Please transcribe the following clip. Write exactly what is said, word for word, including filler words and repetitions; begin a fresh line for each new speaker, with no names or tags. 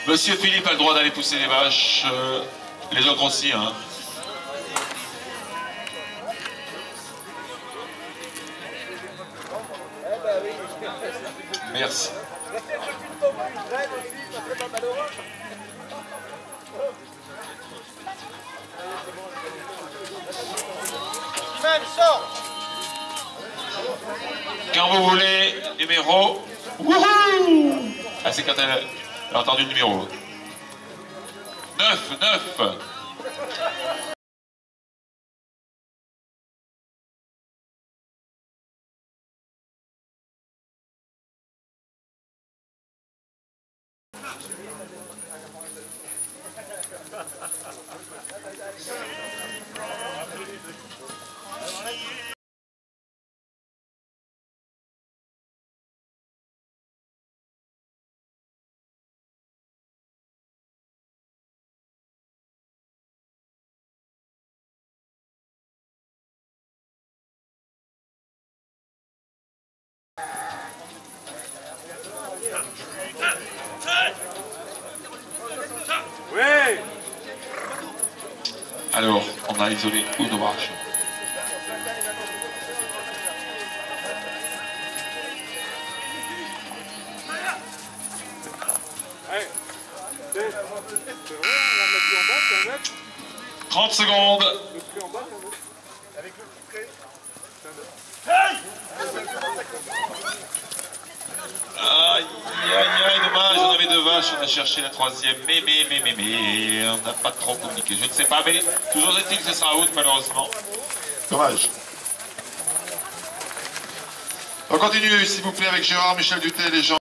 Monsieur Philippe a le droit d'aller pousser les vaches, euh, les autres aussi, hein. Merci. Quand vous voulez, numéro. Wouhou! Ah, c'est quand elle a entendu le numéro. neuf, neuf.
Oui.
Alors, on a isolé une vache. trente secondes. Aïe, aïe, aïe, dommage, on avait deux vaches, on a cherché la troisième, mais, mais, mais, mais, mais, on n'a pas trop communiqué, je ne sais pas, mais toujours est-il que ce sera out, malheureusement. Dommage. On continue, s'il vous plaît, avec Gérard, Michel Duthé, les gens.